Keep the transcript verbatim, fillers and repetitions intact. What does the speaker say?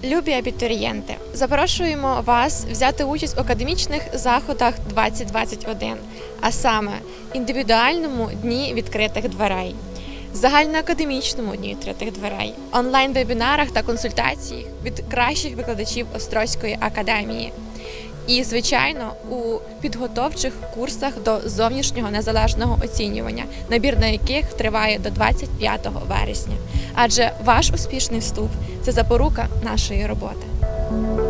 Любі абітурієнти, запрошуємо вас взяти участь у академічних заходах двадцять двадцять один, а саме індивідуальному дні відкритих дверей, загальноакадемічному дні відкритих дверей, онлайн-вебінарах та консультаціях від кращих викладачів Острозької академії. І, звичайно, у підготовчих курсах до зовнішнього незалежного оцінювання, набір на яких триває до двадцять п'ятого вересня. Адже ваш успішний вступ – це запорука нашої роботи.